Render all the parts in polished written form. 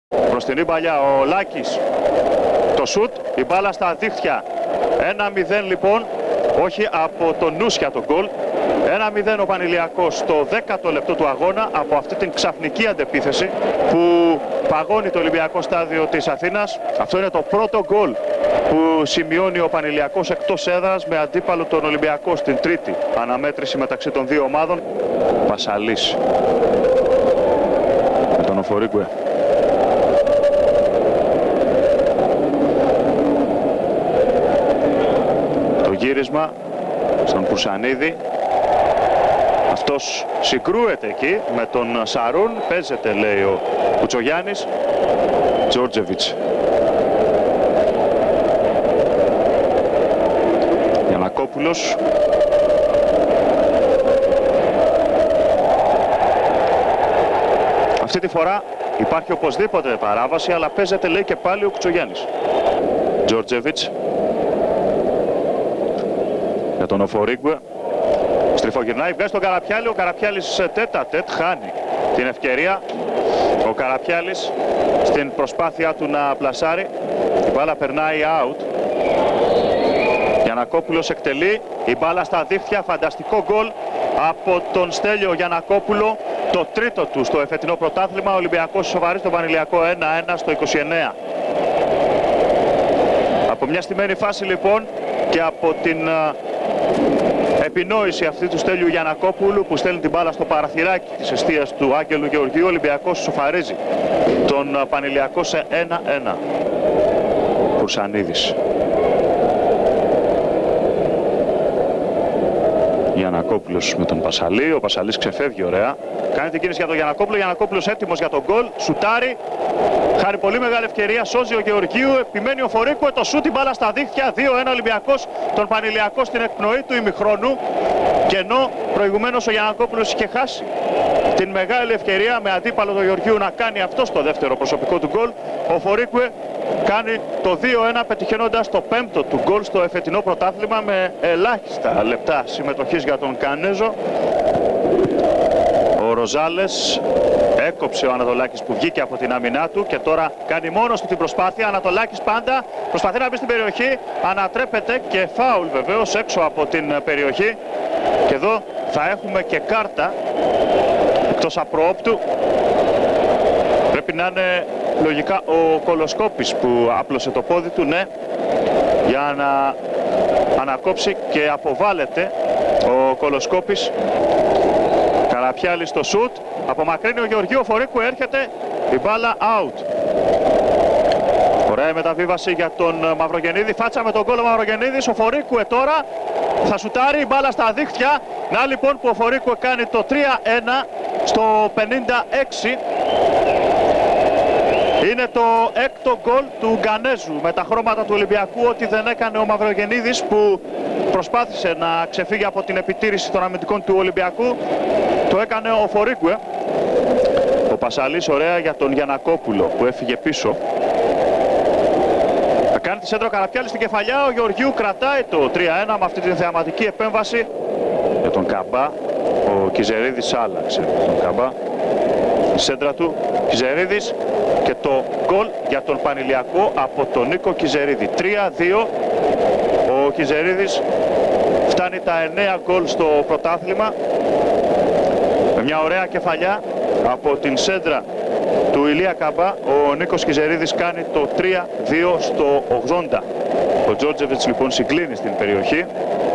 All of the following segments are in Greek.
Μπροστινή παλιά ο Λάκης. Το σουτ, η μπάλα στα δίχτυα. 1-0 λοιπόν, όχι από τον Νούσια το γκολ. 1-0 ο Πανηλιακός στο 10ο λεπτό του αγώνα από αυτή την ξαφνική αντεπίθεση που παγώνει το Ολυμπιακό στάδιο της Αθήνας. Αυτό είναι το πρώτο γκολ που σημειώνει ο Πανηλιακός εκτός έδρας με αντίπαλο τον Ολυμπιακό στην τρίτη αναμέτρηση μεταξύ των δύο ομάδων. Πασαλής με τον Οφορίγκουε. Το γύρισμα στον Πουρσανίδη. Αυτός συγκρούεται εκεί με τον Σαρούν. Παίζεται, λέει ο Κουτσογιάννης. Τζόρτζεβιτς. Γιαννακόπουλος. Αυτή τη φορά υπάρχει οπωσδήποτε παράβαση, αλλά παίζεται, λέει, και πάλι ο Κουτσογιάννης. Τζόρτζεβιτς. Για τον Οφορίγκουε. Στριφογυρνάει, βγάζει τον Καραπιάλη. Ο Καραπιάλης τέτα-τέτ χάνει την ευκαιρία. Ο Καραπιάλης στην προσπάθειά του να πλασάρει. Η μπάλα περνάει out. Γιαννακόπουλος εκτελεί. Η μπάλα στα δίχτυα. Φανταστικό γκολ από τον Στέλιο Γιαννακόπουλο. Το τρίτο του στο εφετινό πρωτάθλημα. Ο Ολυμπιακός σοβαρεί στον Πανηλιακό 1-1 στο 29. Από μια στημένη φάση λοιπόν και από την επινόηση αυτή του Στέλιου Γιαννακόπουλου που στέλνει την μπάλα στο παραθυράκι της εστίας του Άγγελου Γεωργίου, ο Ολυμπιακός σοφαρίζει τον Πανηλιακό σε 1-1. Πουρσανίδης. Γιαννακόπουλος με τον Πασαλή. Ο Πασαλής ξεφεύγει ωραία. Κάνει την κίνηση για τον Γιαννακόπουλο. Γιαννακόπουλος έτοιμος για τον γκολ. Σουτάρει. Χάρη πολύ μεγάλη ευκαιρία. Σώζει ο Γεωργίου. Επιμένει ο Φορίκουε. Το σούτ, η μπάλα στα δίχτυα. 2-1 Ολυμπιακός. Τον Πανηλιακό στην εκπνοή του ημιχρόνου. Και ενώ προηγουμένως ο Γιαννακόπουλος είχε χάσει την μεγάλη ευκαιρία με αντίπαλο τον Γεωργίου να κάνει αυτό στο δεύτερο προσωπικό του γκολ, ο Φορίκουε κάνει το 2-1 πετυχαίνοντας το πέμπτο του γκολ στο εφετινό πρωτάθλημα με ελάχιστα λεπτά συμμετοχής για τον Κανέζο. Ο Ροζάλες έκοψε ο Ανατολάκης που βγήκε από την άμυνά του και τώρα κάνει μόνος του την προσπάθεια. Ανατολάκης πάντα προσπαθεί να μπει στην περιοχή, ανατρέπεται και φάουλ βεβαίως έξω από την περιοχή. Και εδώ θα έχουμε και κάρτα εκτός απροόπτου. Πρέπει να είναι λογικά ο Κολοσκόπης που άπλωσε το πόδι του, ναι, για να ανακόψει και αποβάλλεται ο Κολοσκόπης. Καραπιάλη στο σουτ, απομακρύνει ο Γεωργίου, ο Φορίκου έρχεται, η μπάλα out. Ωραία μεταβίβαση για τον Μαυρογεννίδη, φάτσα με τον γκολ ο Μαυρογεννίδης, ο Φορίκουε τώρα θα σουτάρει, η μπάλα στα δίχτυα. Να λοιπόν που ο Φορίκουε κάνει το 3-1 στο 56. Είναι το έκτο γκολ του Γκανέζου με τα χρώματα του Ολυμπιακού, ό,τι δεν έκανε ο Μαυρογεννίδης που προσπάθησε να ξεφύγει από την επιτήρηση των αμυντικών του Ολυμπιακού. Το έκανε ο Φορίκουε. Ο Πασαλής ωραία για τον Γιαννακόπουλο που έφυγε πίσω. Θα κάνει τη σέντρα ο Καραπιάλης στην κεφαλιά. Ο Γεωργίου κρατάει το 3-1 με αυτή την θεαματική επέμβαση. Για τον Καμπά, ο Κιζερίδης άλλαξε τον Καμπά. Η σέντρα του, Κιζερίδης, και το γκολ για τον Πανηλιακό από τον Νίκο Κιζερίδη. 3-2. Ο Κιζερίδης φτάνει τα 9 γκολ στο πρωτάθλημα. Με μια ωραία κεφαλιά από την σέντρα του Ηλία Καμπά, ο Νίκος Κιζερίδης κάνει το 3-2 στο 80. Ο Τζόρτζεβιτς λοιπόν συγκλίνει στην περιοχή.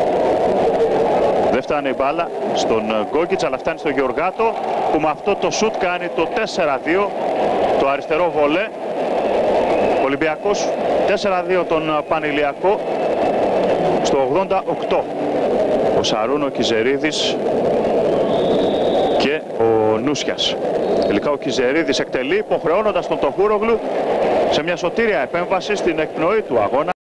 Δεν φτάνει η μπάλα στον Γκόγκιτς, αλλά φτάνει στον Γεωργάτο που με αυτό το σουτ κάνει το 4-2, το αριστερό βολέ. Ολυμπιακός 4-2 τον Πανηλιακό στο 88. Ο Σαρούν, ο Κιζερίδης και ο Νούσιας. Τελικά ο Κιζερίδης εκτελεί υποχρεώνοντας τον Τοχούρογλου σε μια σωτήρια επέμβαση στην εκπνοή του αγώνα.